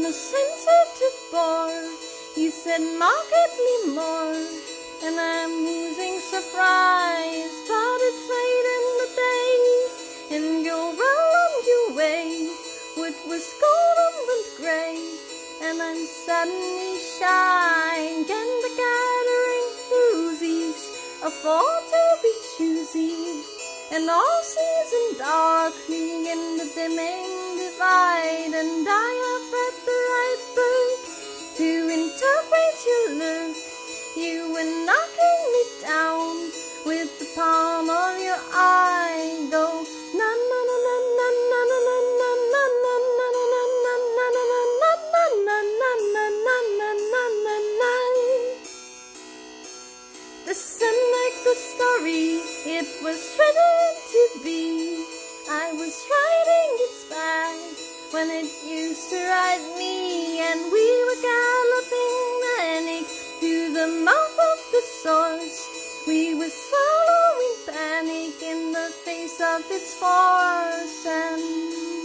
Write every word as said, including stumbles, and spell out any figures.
the sensitive boar, he said markedly more, and I'm losing surprise, but it's late in the day, and you're well on your way. Wood was golden and grey, and I'm suddenly shy, and the gathering floozies afford to be choosy, and all season darkly in the dimming divide, and I have read the right book to interpret your look. You were knocking me down with the palm of your eye. Go na na na na na na na na na na na na na na na na na na. Listen like the story it was written to be. I was riding its back when it used to ride me, and we were galloping manic to the mouth of the source. We were swallowing panic in the face of its force, and